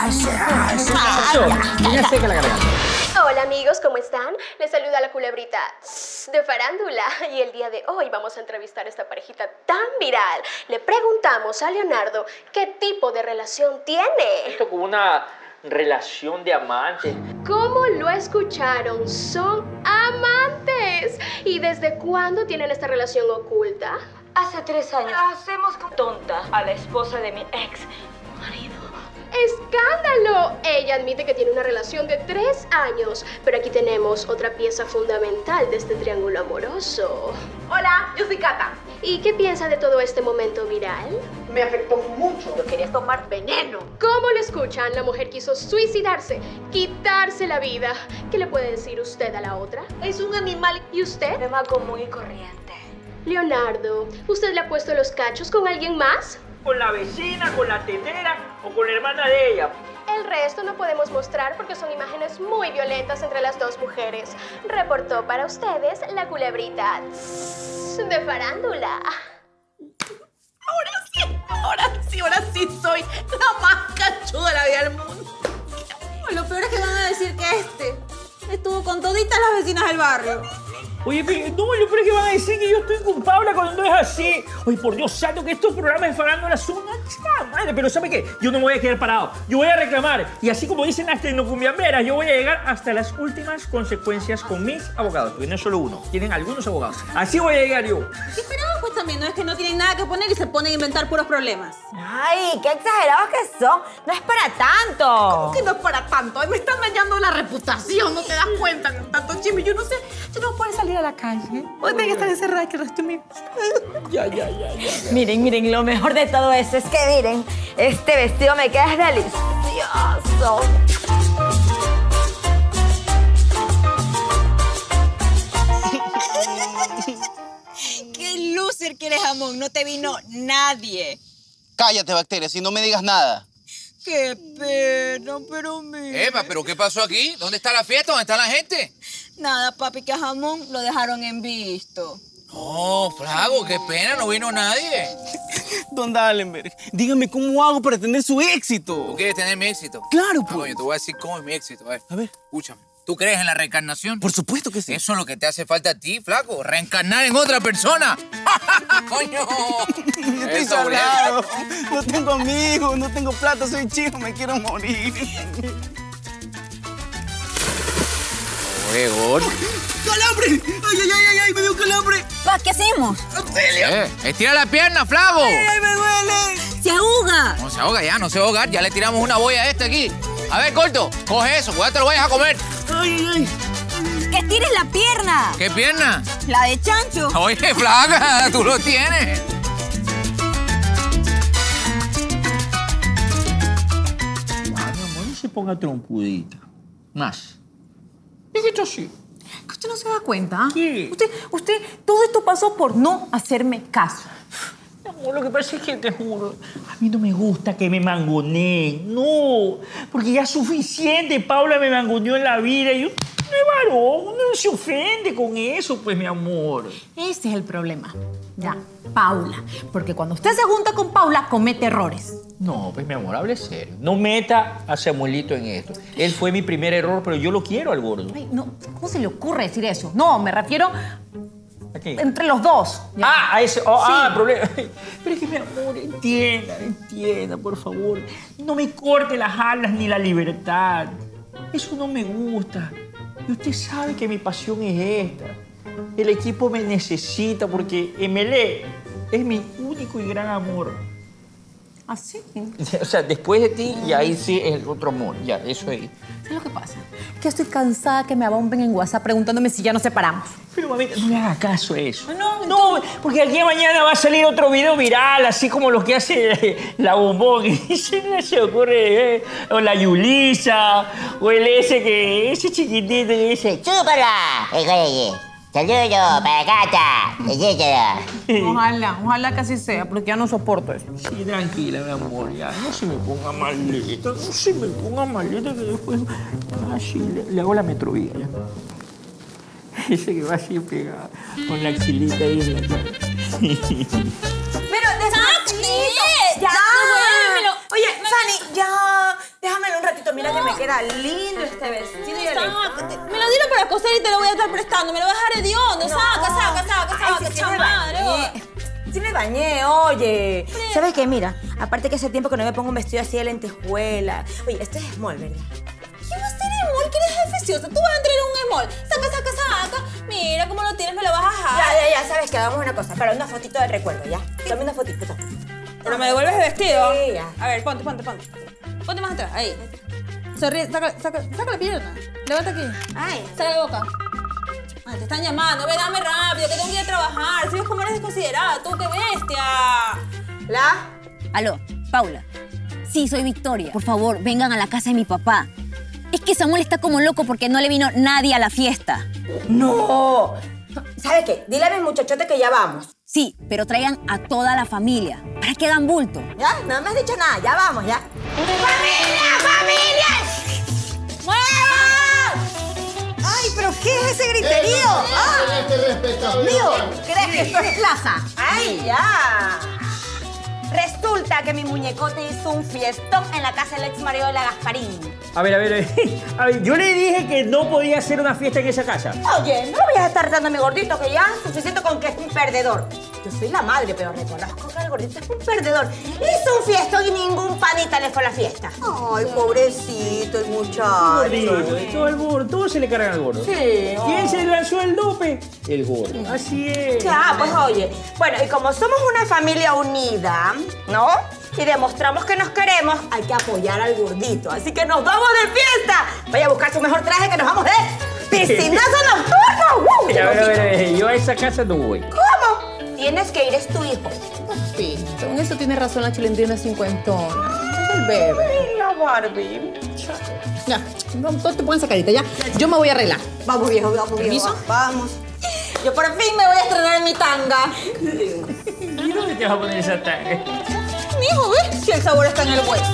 F: Ya seca la garganta.
K: Hola amigos, ¿cómo están? Les saluda la culebrita de Farándula y el día de hoy vamos a entrevistar a esta parejita tan viral. Le preguntamos a Leonardo qué tipo de relación tiene.
F: Esto como una relación de amantes.
K: ¿Cómo lo escucharon? Son amantes. ¿Y desde cuándo tienen esta relación oculta?
C: Hace 3 años. Hacemos como tonta a la esposa de mi ex marido.
K: ¡Escándalo! Ella admite que tiene una relación de 3 años, pero aquí tenemos otra pieza fundamental de este triángulo amoroso.
G: Hola, yo soy Cata.
K: ¿Y qué piensa de todo este momento viral?
G: Me afectó mucho. Yo quería tomar veneno.
K: ¿Cómo lo escuchan? La mujer quiso suicidarse, quitarse la vida. ¿Qué le puede decir usted a la otra?
E: Es un animal.
K: ¿Y usted?
C: Problema común y corriente.
K: Leonardo, ¿usted le ha puesto los cachos con alguien más?
F: Con la vecina, con la tendera o con la hermana de ella.
K: El resto no podemos mostrar porque son imágenes muy violentas entre las dos mujeres. Reportó para ustedes la culebrita de Farándula.
E: Ahora sí soy la más cachuda de la vida del mundo. Lo peor es que van a decir que estuvo con toditas las vecinas del barrio.
F: Oye, pero no, lo peor es que van a decir que yo estoy culpable cuando no es así. Oye, por Dios santo, que estos programas de farándula son una chingada madre. Pero ¿sabe qué? Yo no me voy a quedar parado. Yo voy a reclamar. Y así como dicen las tecnocumbiamberas, yo voy a llegar hasta las últimas consecuencias con mis abogados. Porque no es solo uno, tienen algunos abogados. Así voy a llegar yo.
E: ¿Qué esperaban? Pues también no es que no tienen nada que poner y se ponen a inventar puros problemas.
C: Ay, qué exagerados que son. No es para tanto.
E: ¿Cómo que no es para tanto? Ay, me están dañando la reputación, ¿no te das cuenta? Con tanto chisme, yo no sé, yo no puedo salir a la calle. Hoy tengo que estar encerrada que el resto de mi...
F: Ya.
C: Miren, lo mejor de todo eso es que miren, este vestido me queda delicioso.
L: ¡Qué loser que eres, Jamón! No te vino nadie.
M: Cállate, bacteria, si no me digas nada.
L: ¡Qué pena, pero mira!
J: Eva, ¿pero qué pasó aquí? ¿Dónde está la fiesta? ¿Dónde está la gente?
L: Nada, papi, que a Jamón lo dejaron en visto.
J: Oh, Flago, qué pena, no vino nadie.
D: Don Dallenberg, dígame cómo hago para tener su éxito.
J: ¿Tú quieres tener mi éxito?
D: Claro, pues.
J: Coño, te voy a decir cómo es mi éxito.
D: A ver.
J: Escúchame. ¿Tú crees en la reencarnación?
D: Por supuesto que sí.
J: Eso es lo que te hace falta a ti, flaco. Reencarnar en otra persona. ¡Coño!
D: Yo estoy sobrado. No tengo amigos, no tengo plata, soy chico, me quiero morir.
J: Oye, gordo.
L: ¡Calambre! ¡Ay, me dio un calambre!
C: Pa, ¿qué hacemos?
J: Estira la pierna, Flago.
L: ¡Ay, me duele! ¡Se ahoga!
J: No se ahoga ya, no se va a ahogar. Ya le tiramos una boya a este aquí. A ver, corto, coge eso, cuidado, te lo vayas a comer.
L: ¡Ay!
C: Que
L: tires la pierna.
J: ¿Qué pierna?
L: La de chancho.
J: Oye, flaca, tú lo tienes.
F: Mi amor, no se ponga trompudita. Más. Dígito así.
E: Que usted no se da cuenta.
F: ¿Qué?
E: Usted, todo esto pasó por no hacerme caso.
F: Mi amor, lo que pasa es que te juro, a mí no me gusta que me mangoneen. No, porque ya es suficiente. Paula me mangoneó en la vida y yo no es varón. Uno no se ofende con eso, pues, mi amor.
E: Ese es el problema. Ya, Paula. Porque cuando usted se junta con Paula, comete errores.
F: No, pues, mi amor, hable serio. No meta a Samuelito en esto. Él fue mi primer error, pero yo lo quiero al gordo.
E: Ay, no, ¿cómo se le ocurre decir eso? No, me refiero
F: Aquí.
E: entre los dos. Ya.
F: Ah, a ese. Oh,
E: Sí.
F: Ah, problema. Pero es que, mi amor, entienda, por favor. No me corte las alas ni la libertad. Eso no me gusta. Y usted sabe que mi pasión es esta. El equipo me necesita porque MLE es mi único y gran amor.
E: ¿Así?
F: O sea, después de ti, y ahí sí es el otro amor. Ya, eso ahí.
E: ¿Sabes lo que pasa? Que estoy cansada que me abomben en WhatsApp preguntándome si ya nos separamos.
F: Pero, mamita, no me haga caso a eso. No, porque aquí mañana va a salir otro video viral, así como los que hace la Bombón. Y se me se ocurre, o la Yulisa, o ese chiquitito que dice,
N: ¡Chúpala! Saludos para Cata.
E: Ojalá que así sea, porque ya no soporto eso.
F: Sí, tranquila, mi amor, ya. No se me ponga maleta, que después... Ah, sí, le hago la metrovía, ya. Ese que va así pegado, con la axilita ahí en la cara.
C: Pero despacito. Ya, duérmelo. Oye, Fanny, ya. Déjamelo un ratito. Mira que me queda lindo este vestido.
L: Sácate. Me lo dieron para coser y te lo voy a estar prestando. Me lo vas a dejar hediondo. Saca, chamadre.
C: Sí me bañé, oye. ¿Sabes qué? Mira, aparte que hace tiempo que no me pongo un vestido así de lentejuela. Oye, esto es small, ¿verdad?
L: ¿Qué va a ser small? ¿Que eres defeciosa? Tú vas a entrar en un small. Saca. Mira cómo lo tienes, me lo vas a dejar.
C: Ya. ¿Sabes qué? Hagamos una cosa. Para una fotito de recuerdo, ¿ya? Dame una fotito.
L: Pero me devuelves el vestido.
C: Sí, ya.
L: A ver, ponte. Ponte más atrás, ahí. Sonríe, saca la pierna. Levanta aquí.
C: Ay.
L: Saca la boca. Ay, te están llamando. Ve, dame rápido, que tengo que ir a trabajar. Si ves cómo eres desconsiderada, tú, qué bestia.
O: Aló, Paula. Sí, soy Victoria. Por favor, vengan a la casa de mi papá. Es que Samuel está como loco porque no le vino nadie a la fiesta.
C: ¡No! ¿Sabes qué? Dile a mis muchachotes que ya vamos.
O: Sí, pero traigan a toda la familia. ¿Para que hagan bulto?
C: ¿Ya? No me has dicho nada. Ya vamos, ya. ¡Familia! ¡Mueva! ¡Ay, pero qué es ese griterío! ¡Dios mío! ¿Crees que esto es plaza? ¡Ay, ya! Resulta que mi muñecote hizo un fiestón en la casa del ex marido de la Gasparín.
F: A ver, yo le dije que no podía hacer una fiesta en esa casa.
C: Oye, no lo voy a estar dando a mi gordito, que ya es suficiente con que es un perdedor. Yo soy la madre, pero reconozco que el gordito es un perdedor. Hizo un fiestón y ningún panita le fue a la fiesta. Ay, pobrecito el muchacho.
F: Todo se le carga al gordo.
C: Sí.
F: ¿Quién se lanzó el dope? El gordo. Así es.
C: Ya, pues oye. Bueno, y como somos una familia unida, ¿no? Y demostramos que nos queremos, hay que apoyar al gordito. Así que nos vamos de fiesta. Vaya a buscar su mejor traje que nos vamos de piscinazo nocturno.
F: A ver, yo a esa casa no voy.
C: ¿Cómo? Tienes que ir, es tu hijo.
E: Papito, en eso tiene razón la chilindrina cincuentona. Es el bebé.
C: La Barbie.
E: Ya, no te pongas esa carita, ya. Yo me voy a arreglar.
C: Vamos, viejo, vamos,
E: ¿Permiso?
C: viejo. Vamos. Yo por fin me voy a estrenar en mi tanga.
F: ¿Y dónde te vas a poner esa tanga?
L: Mijo, ¿ves? Si el sabor está en el hueso.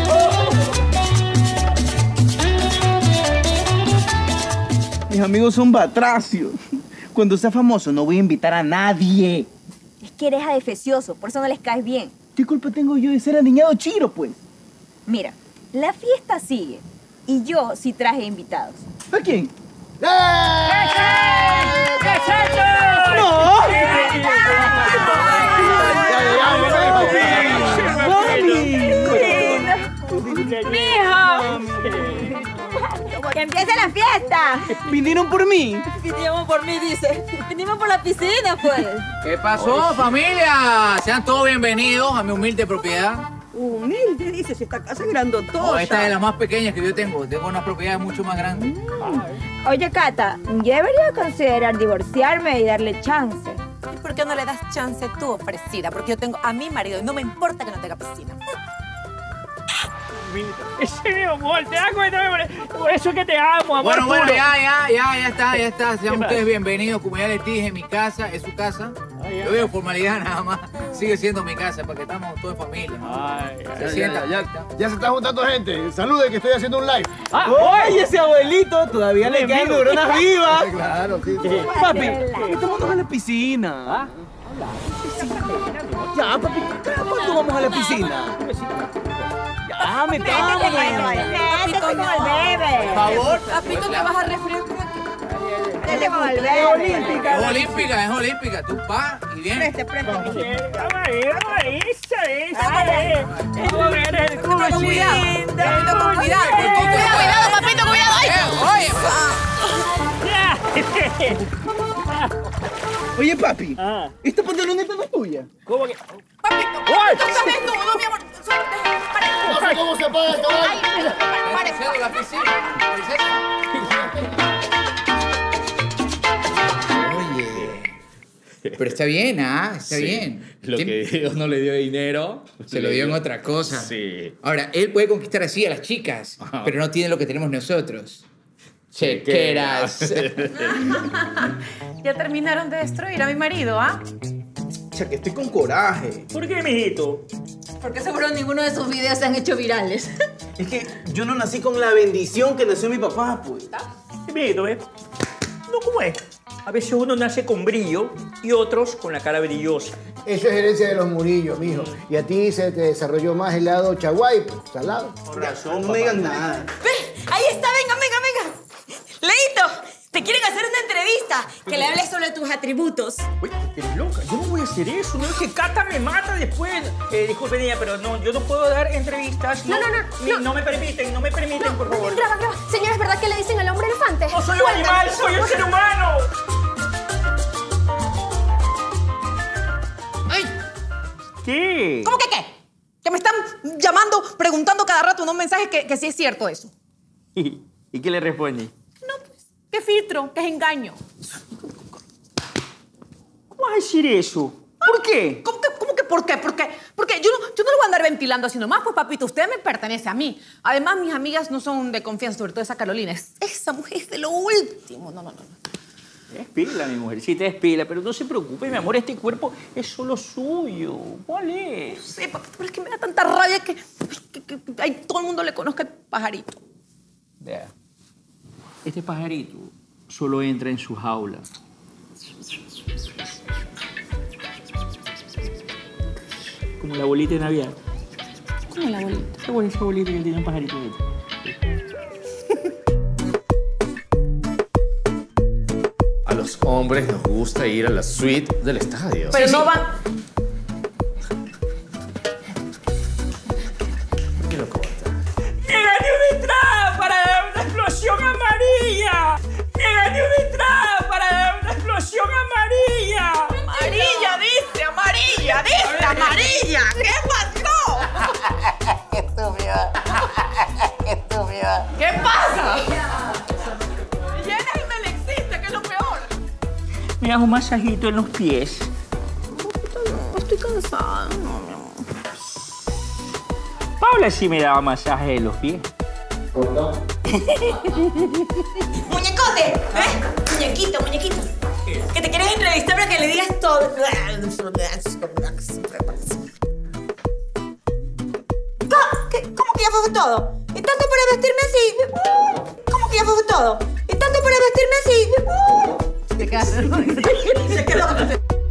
D: Mis amigos son batracios. Cuando sea famoso no voy a invitar a nadie.
O: Es que eres adefesioso, por eso no les caes bien.
D: ¿Qué culpa tengo yo de ser aniñado chiro, pues?
O: Mira, la fiesta sigue. Y yo sí traje invitados.
D: ¿A quién?
F: ¡No!
L: ¡Mijo!
C: ¡Que empiece la fiesta!
D: ¿Vinieron por mí?
L: Vinieron por mí, dice. Vinimos por la piscina, pues.
J: ¿Qué pasó, familia? Sean todos bienvenidos a mi humilde propiedad.
B: Humilde, dice, si esta casa es grandotota.
J: No, esta es de las más pequeñas que yo tengo. Tengo unas propiedades mucho más grandes.
P: Oye, Cata, yo debería considerar divorciarme y darle chance.
G: ¿Y por qué no le das chance tú, ofrecida? Porque yo tengo a mi marido y no me importa que no tenga piscina.
F: Ese mi amor, te das cuenta, por eso es que te amo, amor.
J: Bueno,
F: puro.
J: ya está. Sean ustedes bienvenidos. Como ya les dije, mi casa es su casa. Yo veo formalidad nada más. Sigue siendo mi casa porque estamos todos en familia. Se sienta.
A: Ya se está juntando gente. Salude que estoy haciendo un live.
D: ¡Oye, ese abuelito! Todavía le quedan neuronas vivas.
A: Claro, sí.
D: Papi, vámonos a la piscina. Ya, papi, ¿cuándo vamos a la piscina? Ya, me
P: Métete con el bebé.
J: Por favor.
G: Papito, te vas a resfriar por aquí.
P: Métete con el bebé.
J: Es olímpica. Tú vas y vienes.
P: Preste.
G: Cuidado, papito, cuidado. ¡Ay!
D: Oye, papi, ¿esta pantaloneta no es tuya?
F: ¿Cómo que?
G: Papito, tú estás desnudo, mi amor.
A: No sé cómo se paga esto.
J: La piscina. Oye. Pero está bien, Está bien.
I: Lo que Dios no le dio dinero,
J: se lo dio en otra cosa.
I: Sí.
J: Ahora, él puede conquistar así a las chicas, pero no tiene lo que tenemos nosotros. Chequeras.
G: Ya terminaron de destruir a mi marido, ¿ah?
D: Cha, que estoy con coraje.
F: ¿Por qué, mijito?
O: Porque seguro ninguno de sus videos se han hecho virales.
D: Es que yo no nací con la bendición que nació mi papá, pues.
F: Mijito, ¿ves? No, ¿cómo es? A veces uno nace con brillo y otros con la cara brillosa.
A: Eso es herencia de los Murillo, mijo. Y a ti se te desarrolló más el lado chaguay, pues, salado.
D: Con razón, no me digan nada.
C: Ahí está, venga. Leito, te quieren hacer una entrevista. Que le hables sobre tus atributos.
F: Uy, eres loca, yo no voy a hacer eso. No es que Cata me mata después. Disculpe, niña, pero no, yo no puedo dar entrevistas. No me permiten, por favor.
K: Graba. Señora, ¿es verdad que le dicen al hombre elefante?
F: No soy un animal, soy un ser humano.
G: ¡Ay!
F: ¿Qué?
G: ¿Cómo que qué? Que me están llamando, preguntando cada rato unos mensajes que sí es cierto eso.
F: ¿Y qué le responde?
G: No, pues, ¿qué filtro? ¿Qué es engaño?
F: ¿Cómo vas a decir eso? ¿Por qué?
G: ¿Cómo que por qué? Porque yo no lo voy a andar ventilando así nomás, pues, papito, usted me pertenece a mí. Además, mis amigas no son de confianza, sobre todo esa Carolina. Esa mujer es de lo último. No.
F: Es pila, mi mujercita, es pila, pero no se preocupe, mi amor, este cuerpo es solo suyo. ¿Cuál es?
G: No sé, papi, pero es que me da tanta rabia que todo el mundo le conozca el pajarito.
F: Vea, este pajarito solo entra en su jaula. Como la bolita de Navidad.
G: ¿Cómo la bolita?
F: Esa bolita que tiene un pajarito dentro.
I: A los hombres nos gusta ir a la suite del estadio.
G: Pero no van...
I: ¿Por qué lo corta?
F: ¡Me gané una entrada para dar una explosión amarilla! ¡Me gané una entrada para dar una explosión amarilla!
G: ¡Amarilla, dice! ¡Amarilla, dice! ¡Amarilla! ¿Qué pasó?
N: ¡Qué estúpido! ¡Qué estúpido!
G: ¿Qué pasa? Llena y me le existe, que es lo peor.
F: Me das un masajito en los pies.
G: No, estoy cansada. No, mi amor.
F: Paula sí me daba masaje en los pies.
C: ¡Muñecote! Muñequito. Que te quieres entrevistar para que le digas todo. ¿Cómo que ya fue todo? ¿Y tanto para vestirme así? ¿Cómo que ya fue todo? ¿Y tanto para vestirme así?
G: Se queda.
C: Se quedó.